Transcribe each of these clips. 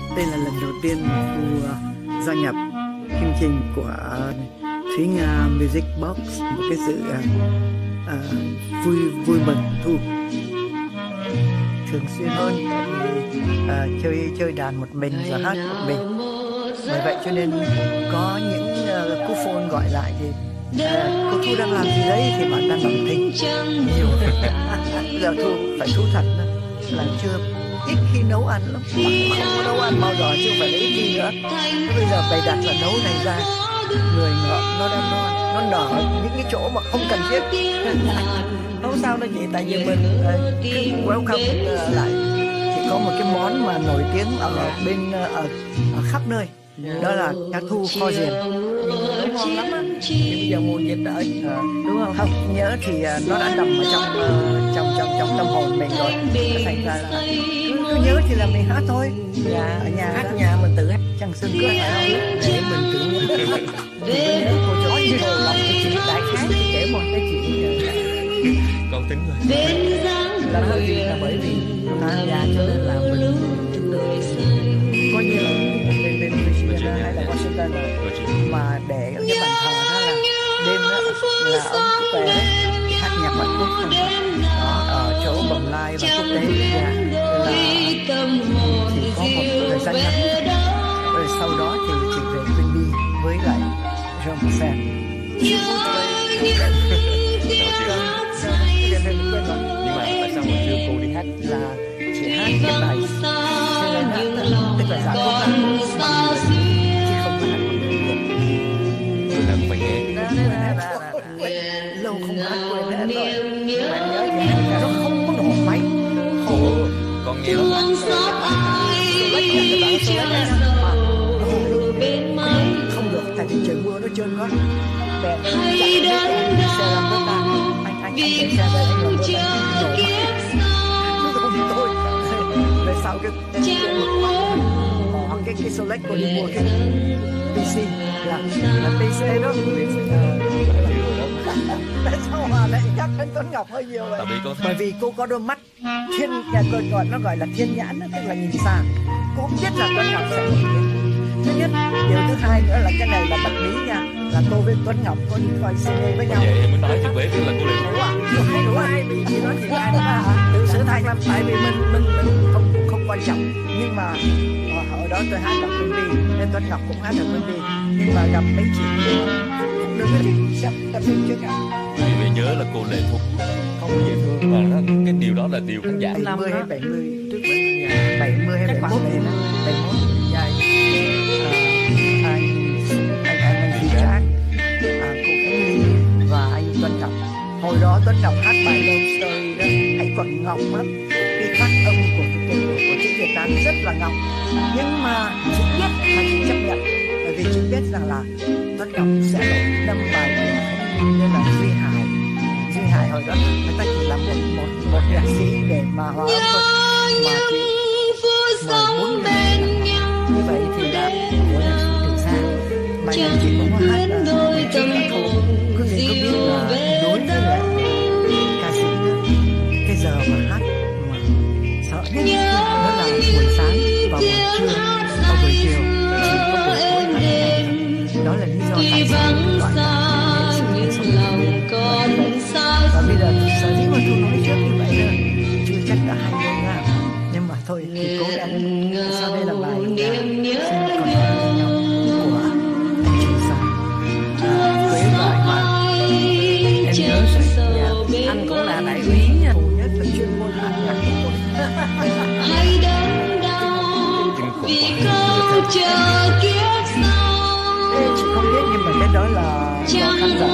Đây là lần đầu tiên mà Thu gia nhập chương trình của Thúy Nga Music Box, một cái sự vui mừng Thu thường xuyên hơn, chơi đàn một mình và hát một mình. Bởi vậy cho nên có những cú phone gọi lại thì cô Thu đang làm gì đấy, thì bạn đang bằng thinh nhiều. Giờ Thu phải thú thật là chưa ít khi nấu ăn lắm, không có nấu ăn bao giờ, chứ không phải là ít khi nữa. Bây giờ bày đặt là nấu này ra, người ngợm nó đang nó nở những cái chỗ mà không cần thiết. Không sao đâu chị, tại vì mình cứ welcome lại. Chỉ có một cái món mà nổi tiếng ở bên ở khắp nơi, đó là cá thu kho riềng. Ngon lắm á. Bây giờ mùa dịch đợi, đúng không? Không nhớ thì nó đã nằm ở trong tâm hồn mình rồi. Thành ra là cứ nhớ thì là mình hát thôi. Ở nhà hát đó. Nhà mình tự hát, chẳng xương cướp để mình tự nhớ. Cô chó như hồ lòng cái chuyện đại khái, kể một cái chuyện con tính rồi. Là bởi vì già cho nên là mình coi như là bên Virginia hay là Washington mà để ở cái bàn thờ đó là đêm đó là ông quốc tế hát nhạc bản quốc đó, ở chỗ Bồng Lai và quốc tế là chỉ có một thời gian ngắn, rồi sau đó thì chị về Queen Bee với lại Jean-Michel. Nhưng mà tại sao hồi xưa cô đi hát là chị hát cái bài cho nên tức là giả khúc là chứ không phải là phải nghe. Lâu không hát quên hết rồi. Bạn nhớ thì nó không có nổ máy. Con nghe lắm. Không được, tại vì trời mưa nó trơn quá. Bèn chạy đến xe làm với ta. Anh chạy xe đây, anh làm với ta. Thôi, về sau cái select của đi mua cái PC là PC đó. Tại sao mà lại nhắc đến Tuấn Ngọc hơi nhiều vậy? Bởi vì cô có đôi mắt thiên, nó gọi là thiên nhãn, tức là nhìn xa. Cô biết là Tuấn Ngọc sẽ nổi tiếng. Thứ nhất, điều thứ hai nữa là cái này là bật mí nha, là cô với Tuấn Ngọc có đi coi CD với nhau. Vậy em mới nói cho bé biết là cô liền. Đúng ai vì chị nói chuyện ai mà tự sửa thay lắm, tại vì mình không quan trọng. Nhưng mà ở đó tôi hát ở Queen Bee, nên Tuấn Ngọc cũng hát ở Queen Bee, nhưng mà gặp mấy chị đừng có thích sắp tập phim chưa cả. Vì nhớ là cô Lệ Thuộc không có dễ thương, và cái điều đó là điều khán giả 70 hay 70 trước 70 hay 71 này đó, 71 dài. Anh Jack, cô Khánh Ly và anh Tuấn Ngọc. Hồi đó Tuấn Ngọc hát bài Love Story đó, anh còn ngọng lắm. Cái phát âm của chữ Việt Nam rất là ngọng. Nhưng mà chị biết và chị chấp nhận, bởi vì chị biết rằng là Tuấn Ngọc sẽ đâm bài của Khánh Ly nên là Duy Hải. Duy Hải hồi đó người ta chỉ là một nhạc sĩ để mà hòa âm thôi, mà chị mời 4 người như vậy thì là của nhạc sĩ Trường Sa. Mà nhà chị cũng có hát trước cả thôn. Quý vị có biết là đối với lại ca sĩ cái giờ mà hát mà sợ nhất đó là buổi sáng và buổi trưa và buổi chiều, chỉ có buổi tối hát. Đó là lý do tại sao gọi là nghệ sĩ sống và bây giờ sở dĩ mà tôi nói trước như vậy là chưa chắc đã hay đâu nha, nhưng mà thôi thì cố gắng. Sau đây là bài Xin còn ở bên nhau của anh Trường Sa. Quế gọi mà em nhớ rồi, anh cũng là đại úy nha, phụ nhất là chuyên môn hát nhạc của tôi. Hãy đớn đau vì câu chờ kiếp sau. Chị không biết nhưng mà cái đó là do khán giả.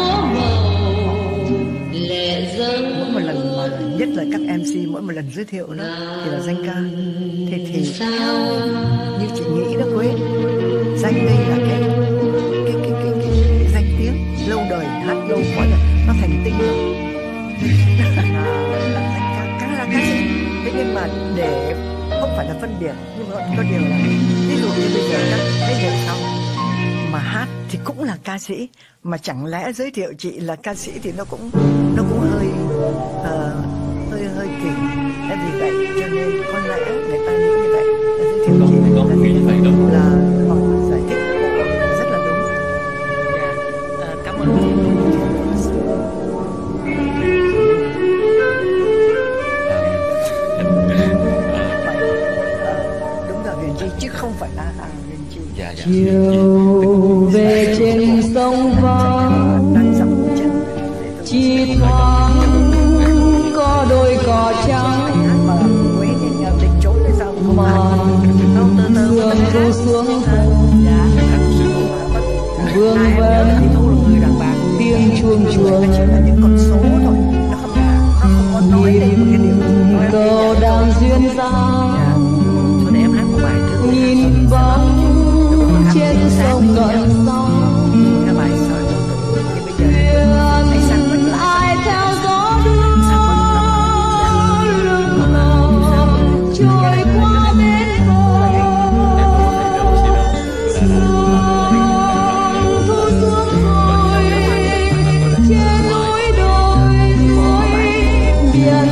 Mỗi một lần mà nhất là các MC mỗi một lần giới thiệu đó thì là danh ca, thì như chị nghĩ đó Quế, danh đây là cái danh tiếng lâu đời, hát lâu quá là nó thành tinh rồi. Là danh ca sĩ. Thế nhưng mà để không phải là phân biệt, nhưng mà có điều là ví dụ như bây giờ các thế hệ sau mà hát thì cũng là ca sĩ, mà chẳng lẽ giới thiệu chị là ca sĩ thì nó cũng hơi kỳ. Vì vậy cho nên có lẽ người ta nghĩ như vậy, giới thiệu chị là chứ không phải là hàng lên chiều. Dạ dạ. chiều về trên sông vắng Đang dặm chân chỉ thoáng có đôi cỏ trắng mà Huế thì nhờ định trốn để sao không mà sương thu xuống vương vấn tiếng chuông chuông chỉ là những con số thôi, nó không có nói lên một cái điều cầu đang duyên dáng cho để em hát một bài thơ nhìn bóng trên sông cận sóng cái bài sợi thì bây giờ thuyền ai theo gió đưa trôi qua bên bờ sương thu xuống rồi trên núi đồi suối biển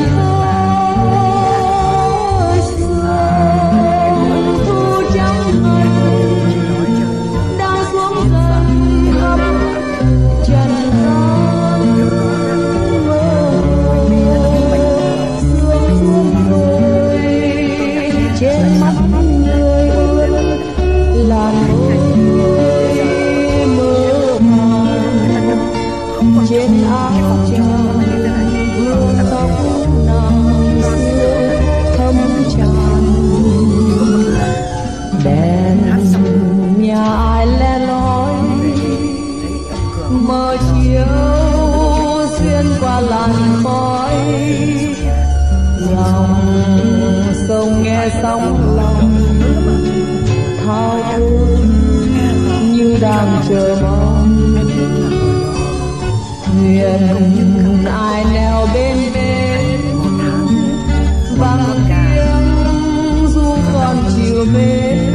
khơi sương thu trắng ngần đang xuống dần khắp trần gian sương xuống rồi trên mắt người ướt làn môi mơ màng trên áo tràng vương tóc nàng xưa thấm tràn đèn nhà ai le lói mờ chiếu xuyên qua làn khói dòng sông nghe sóng lòng thao thức như đang chờ mong thuyền ai neo bên bên vang tiếng du con chiều mến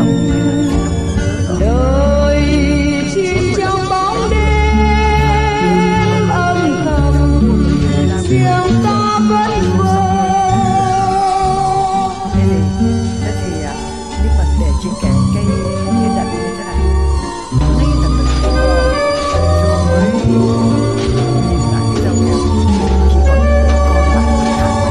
đời chìm trong bóng đêm âm thầm riêng ta vẫn vơ thế thì nhưng mà để chị kể cái đoạn như thế này ngay là mình rồi nhìn lại cái dòng nhạc chỉ còn lại cái ông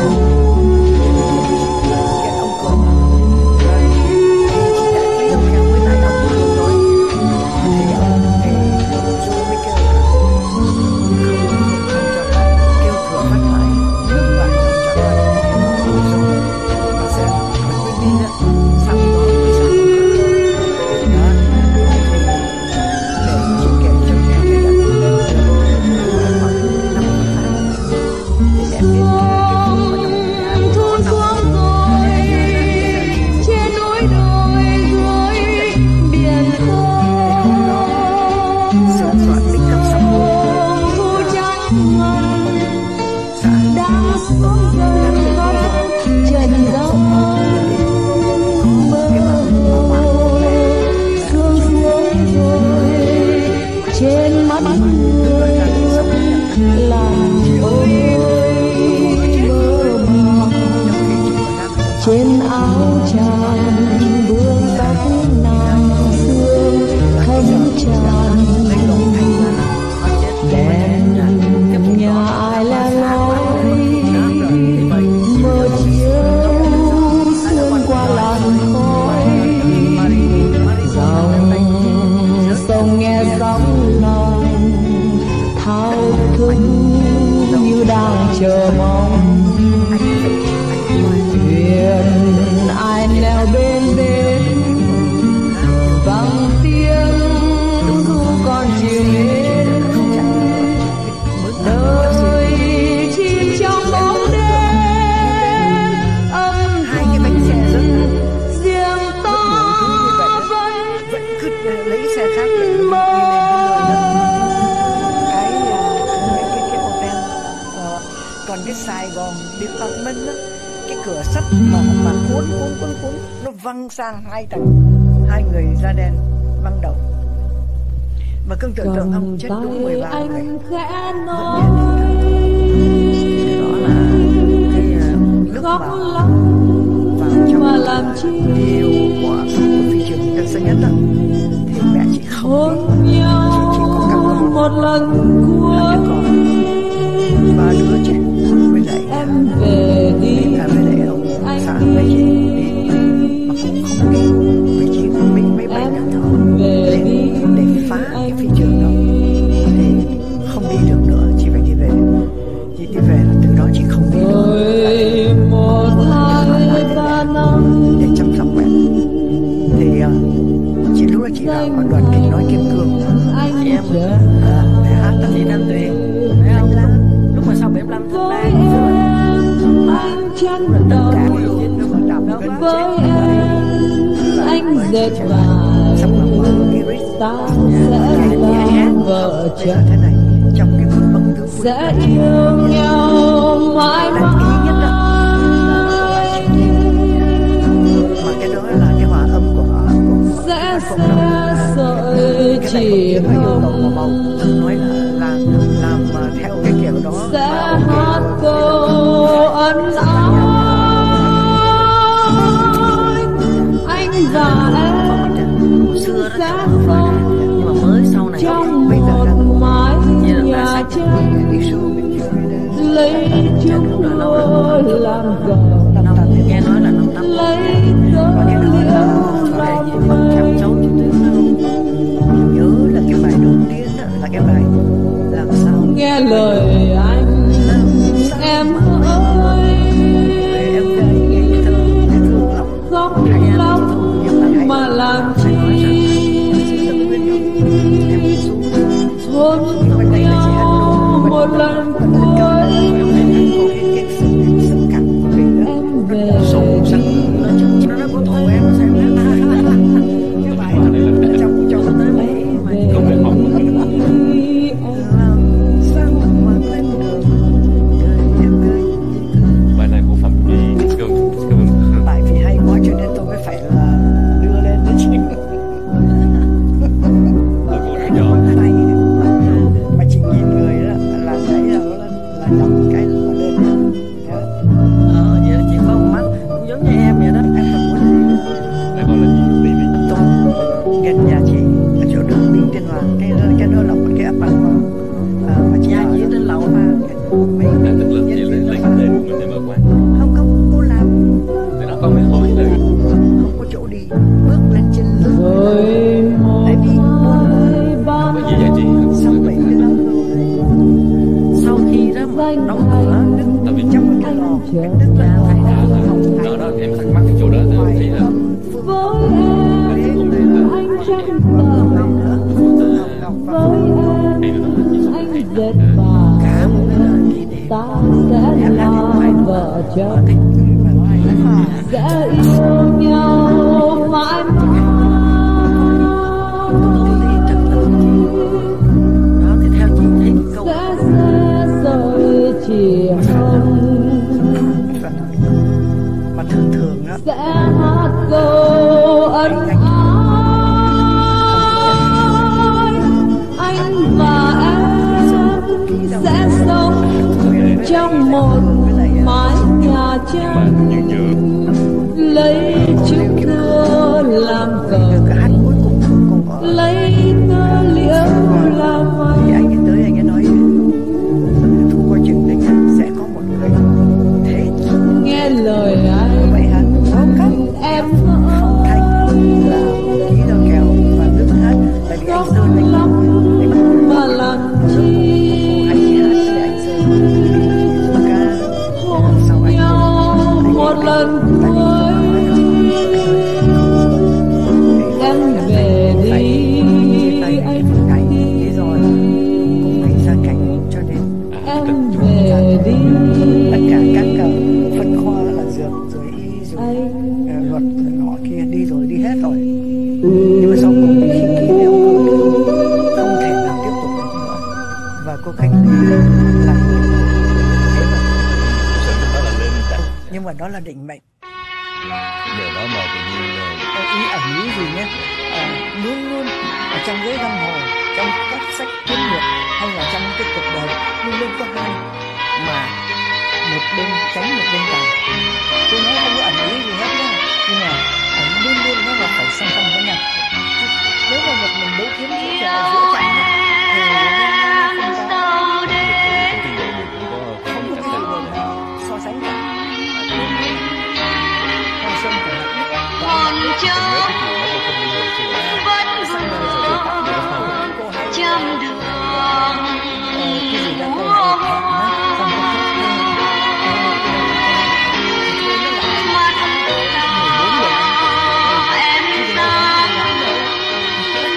Cường và chị đã thấy ông nhạc với lại ông Cường nói thì ông Du mới kêu là không cho hát, kêu cửa phát lại ngưng lại không cho hát và xem mình mới đi đó sau đó mới sang đó để chị kể cho nghe cái đoạn khoảng 5 tháng thì em biết thu xuống rồi trên núi đồi dưới biển khơi sửa soạn tích cấp xong thu trắng ngần đang xuống dần khắp trần gian mơ sương xuống rồi trên mắt người làn môi mơ màng trên áo tràn vương tóc nàng xương thấm tràn đèn nhà ai le lói mơ chiếu xuyên qua làn khói dòng sông nghe sóng lòng thao thức như đang chờ mong thuyền ai neo bên bên vang tiếng du con chiều mến đời chìm trong bóng đêm âm hai cái bánh xe rất riêng ta vẫn vẫn cứ lấy xe khác để đi lên mơ cái hotel còn cái Sài Gòn Department á, cái cửa sắt mà cuốn nó văng sang hai tầng, hai người da đen văng đầu mà cưng tưởng tượng ông chết đúng 13 người anh khẽ vẫn nói đó là cái lúc khóc mà lắm vào trong mà làm chi điều của phi trường Tân Sơn Nhất đó, thì mẹ chị không hôn đi, nhau chỉ có các con một lần là đứa cuối con, 3 đứa trẻ với lại em về đi với lại ông xã với chị đi mà cũng không đi danh ở đoàn kịch nói Kim Cương anh chị em chờ để hát đó. chị Nam Tuyền thấy không? Lúc mà sau 75 tháng với Lan em anh chân Cả đời buổi diễn nó còn đọc gần với chết em anh dệt sắp vải làm mơ cái rít ta sẽ là vợ bây giờ chồng thế này trong cái phút bấm thứ sẽ yêu nhau mãi đăng ký nhất đó mãi mà cái đó là cái hòa âm của sẽ sợi chỉ cái yêu cầu của bầu hồng nói là làm theo cái kiểu đó sẽ hát câu ân ái anh và em hồi xưa đó sẽ cháu học rồi nè, nhưng mà mới sau này trong bây giờ là một mái như là nhà sách tranh đi show bên kia lấy chúng tôi làm cờ nghe nói là năm tám lấy cớ liễu làm cháu cháu chị Tuyết phải không? nhớ là cái bài đầu tiên đó, là cái bài làm sao nghe lời anh em ơi về em gái ngây thơ dễ thương lắm khóc lóc mà làm chi hôn nhau một lần cuối em về Nó có thù em xem đó. cái bài trong trong tới mấy về Không phải học. sao mà lên đường em gái Bài này của Phạm Duy tại vì hay quá cho nên tôi mới phải là đưa lên đấy chứ là của Đỗ Nhỏ. tay mà chỉ nhìn người đó là thấy là nhầm cái là lên nhớ Vậy là chị có một mắt cũng giống như em vậy đó. em tập muốn Đây gọi là gì? Lý lý. tôi gần nhà chị ở chỗ đường Đinh Tiên Hoàng cái đó là một cái ấp mà chị Nhà ở chị trên lầu mà mấy Tức là chị nhân viên lấy đó cái tên của mình để mở quán. không cô làm Thì nó có mấy hồi là không có chỗ đi bước lên trên lưng với một tại vì ai ban có gì giá trị hơn. sau 75 rồi sau khi đó mà danh đóng cửa anh đứng Tại vì trong cái lò chờ đứng lên lò đó đó em thắc mắc cái chỗ đó thì em thấy là với em không biết là anh chân Hồng đời Ngọc và với hay em là nó chỉ số anh hay dệt cả vải một cái đời kỷ niệm ta sẽ là vợ chồng mà nói hay lắm sẽ yêu nhau mãi công ty trật tự đó thì theo chị thấy cái câu sẽ rơi chỉ hồng mà thường thường đó sẽ hát câu ân ái anh và em sẽ sống trong một mái nhà mà tranh như nhựa lấy chiếc cưa làm cờ cái hát cuối cùng của lấy tơ liễu làm thì mây anh ấy tới anh ấy nói thu qua chừng đấy sẽ có một người thế nghe lời vậy anh hả có cách em phong thanh là ký theo kèo và nước hát tại vì anh khóc sơn anh lóc anh mà làm chi anh hát với anh sơn ca sau hôn anh nhau một lần cuối em về đi anh cảnh đi thế rồi cũng phải ra cảnh cho nên em về đi tất cả các phân khoa là dược rồi y rồi anh luật rồi nọ kia đi rồi đi hết rồi nhưng mà sau cùng thì khi ký đều không thể nào tiếp tục được nữa và cô Khánh Ly là người thế mà sự lúc đó là lên đặt nhưng mà đó là định mệnh nhờ đó mà tự nhiên ý ẩn ý gì nhé luôn luôn ở trong giới giang hồ trong các sách kiếm hiệp hay là trong cái cuộc đời luôn luôn có hai mà một bên tránh một bên tàn tôi nói không có ẩn ý gì hết nhá nhưng mà luôn luôn nó là phải song song với nhau nếu mà một mình đấu kiếm giữa trận thì nó không có công ty dạy được cũng có không có gì để so sánh cả Hoa Xuân phải là nhất Hòn nhớ châu cái chuyện đó của công ty hồi xưa vẫn vương trăm đường cái gì đó tôi hay thẹn nó không có mắt em xa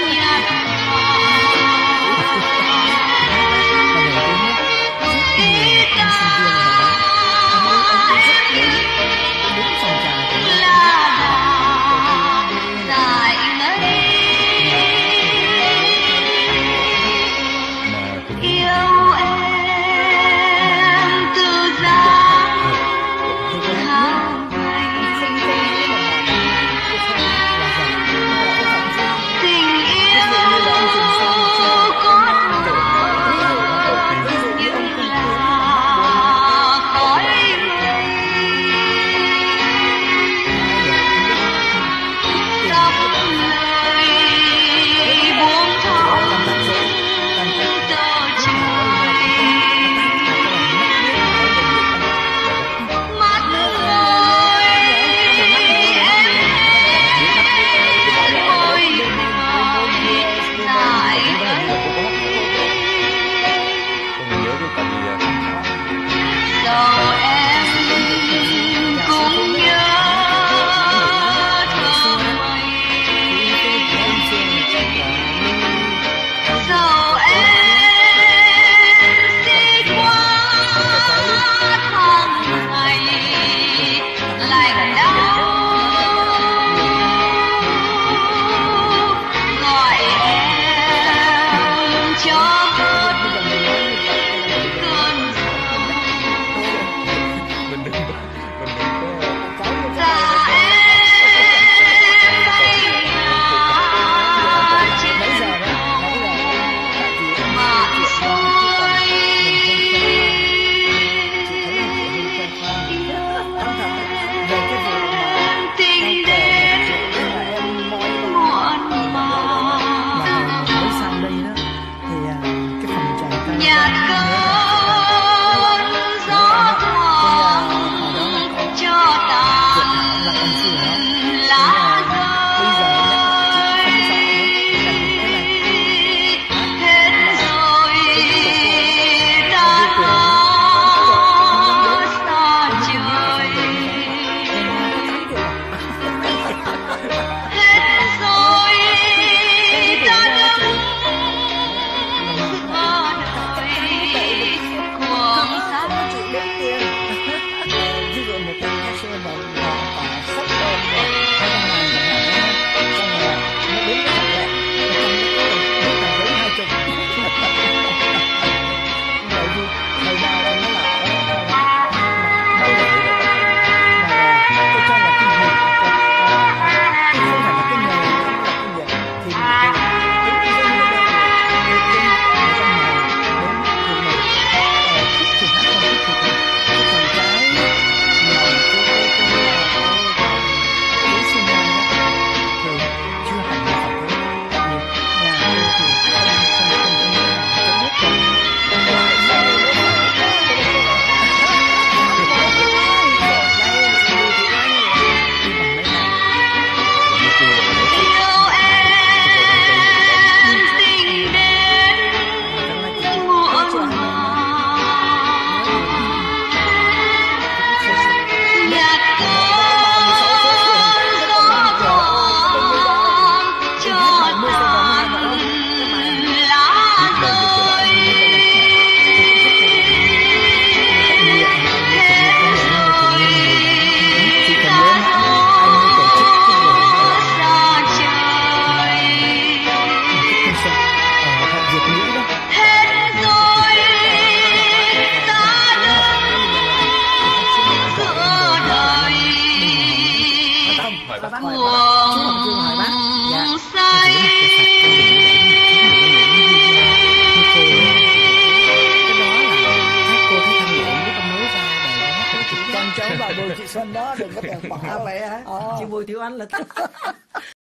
Cháu vào Bùi Thị Xuân đó đừng có tưởng bỏ vậy hả? Chị Bùi Tiểu Anh là